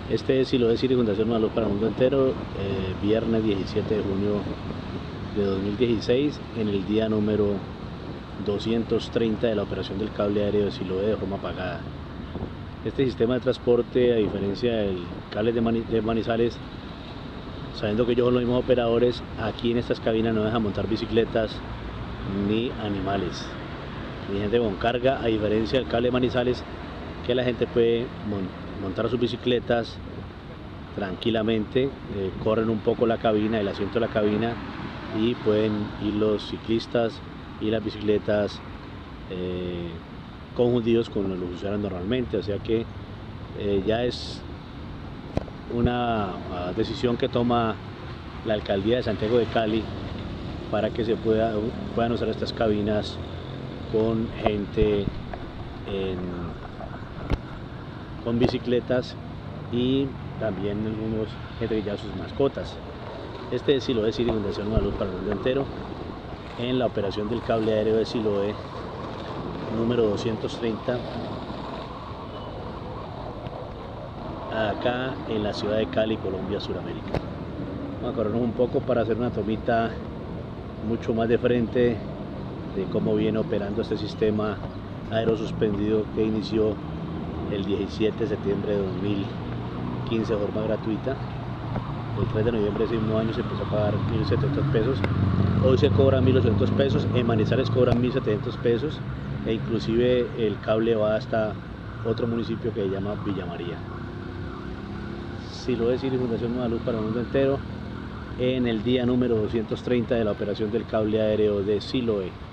Este es Siloé City Fundación Nueva Luz para el Mundo Entero, viernes 17 de junio de 2016, en el día número 230 de la operación del cable aéreo de Siloé de forma pagada. Este sistema de transporte, a diferencia del cable de Manizales, sabiendo que ellos son los mismos operadores, aquí en estas cabinas no dejan montar bicicletas ni animales, ni gente con carga, a diferencia del cable de Manizales, que la gente puede montar sus bicicletas tranquilamente, corren un poco la cabina, el asiento de la cabina, y pueden ir los ciclistas y las bicicletas confundidos con los usuarios normalmente. O sea que ya es una decisión que toma la alcaldía de Santiago de Cali para que se puedan usar estas cabinas con gente con bicicletas, y también algunos gente que lleva sus mascotas. Este es Siloé City Fundación Nueva Luz para el Mundo Entero, en la operación del cable aéreo de Siloé número 230, acá en la ciudad de Cali, Colombia, Suramérica. Vamos a corrernos un poco para hacer una tomita mucho más de frente de cómo viene operando este sistema aerosuspendido que inició el 17 de septiembre de 2015 de forma gratuita. El 3 de noviembre de ese mismo año se empezó a pagar 1.700 pesos. Hoy se cobran 1.800 pesos, en Manizales cobran 1.700 pesos, e inclusive el cable va hasta otro municipio que se llama Villa María. Siloé City Fundación Nueva Luz para el Mundo Entero, en el día número 230 de la operación del cable aéreo de Siloé.